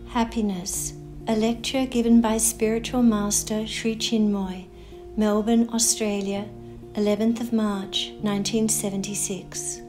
Happiness, a lecture given by Spiritual Master Sri Chinmoy, Melbourne, Australia, 11th of March, 1976.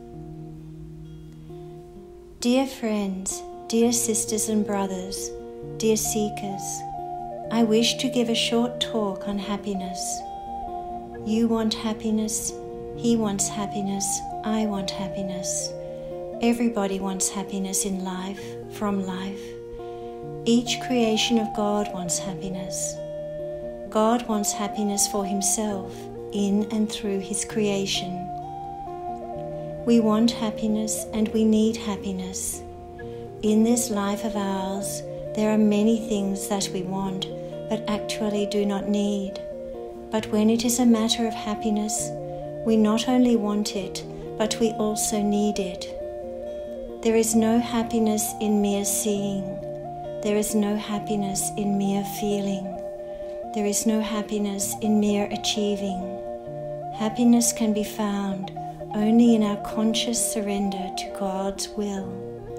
Dear friends, dear sisters and brothers, dear seekers, I wish to give a short talk on happiness. You want happiness, he wants happiness, I want happiness. Everybody wants happiness in life, from life. Each creation of God wants happiness. God wants happiness for himself, in and through his creation. We want happiness and we need happiness. In this life of ours, there are many things that we want, but actually do not need. But when it is a matter of happiness, we not only want it, but we also need it. There is no happiness in mere seeing. There is no happiness in mere feeling. There is no happiness in mere achieving. Happiness can be found only in our conscious surrender to God's will.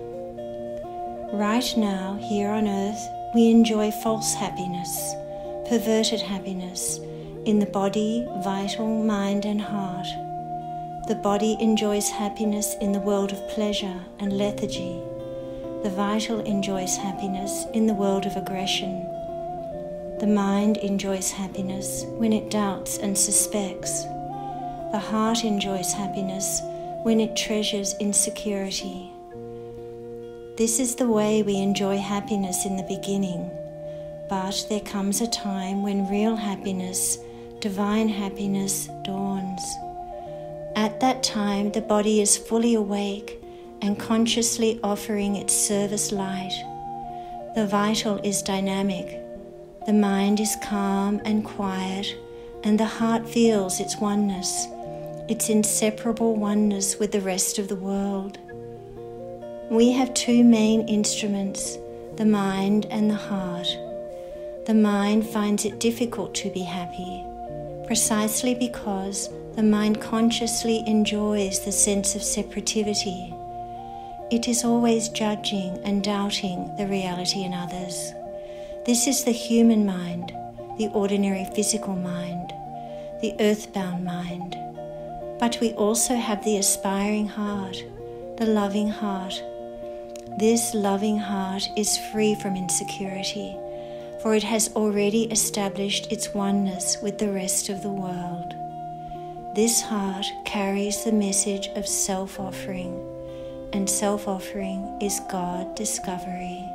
Right now, here on earth, we enjoy false happiness, perverted happiness, in the body, vital, mind and heart. The body enjoys happiness in the world of pleasure and lethargy. The vital enjoys happiness in the world of aggression. The mind enjoys happiness when it doubts and suspects. The heart enjoys happiness when it treasures insecurity. This is the way we enjoy happiness in the beginning, but there comes a time when real happiness, divine happiness, dawns. At that time, the body is fully awake and consciously offering its service light. The vital is dynamic. The mind is calm and quiet, and the heart feels its oneness, its inseparable oneness with the rest of the world. We have two main instruments, the mind and the heart. The mind finds it difficult to be happy, precisely because the mind consciously enjoys the sense of separativity. It is always judging and doubting the reality in others. This is the human mind, the ordinary physical mind, the earthbound mind. But we also have the aspiring heart, the loving heart. This loving heart is free from insecurity, for it has already established its oneness with the rest of the world. This heart carries the message of self-offering, and self-offering is God discovery.